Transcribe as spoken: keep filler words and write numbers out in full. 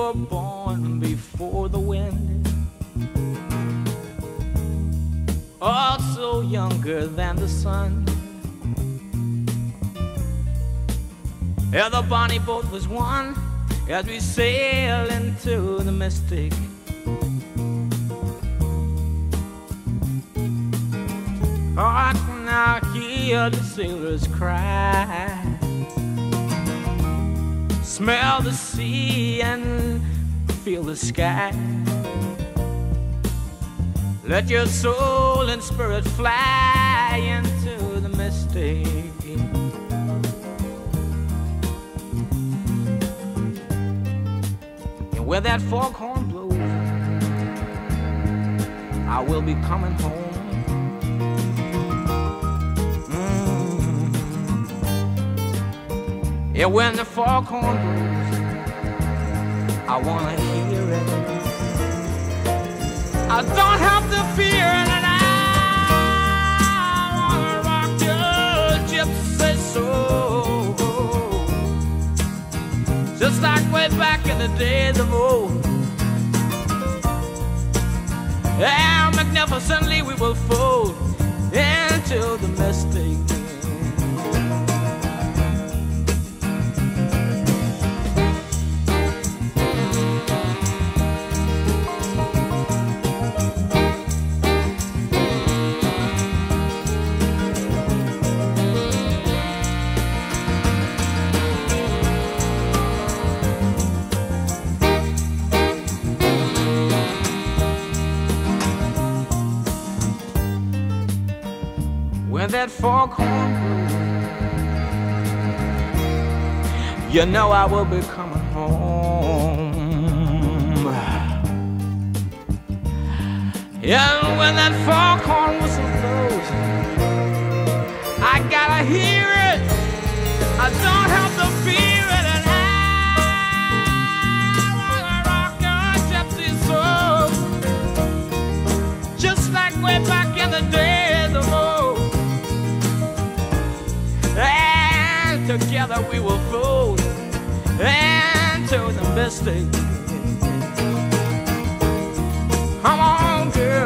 were born before the wind, also younger than the sun. Yeah, the bonnie boat was one as we sail into the mystic. Oh, I can now hear the sailors cry, smell the sea and feel the sky. Let your soul and spirit fly into the mystic. And where that foghorn blows, I will be coming home. Yeah, when the foghorn blows, I wanna hear it. I don't have to fear it, and I wanna rock your gypsy soul, just like way back in the days of old. And magnificently we will fold into the mystic. When that foghorn blows, you know I will be coming home. And when that foghorn whistle blows, I gotta hear it. I don't have to fear it, and I wanna rock your gypsy soul, just like way back in the days of old. And together we will fold into the mystic. Come on, girl.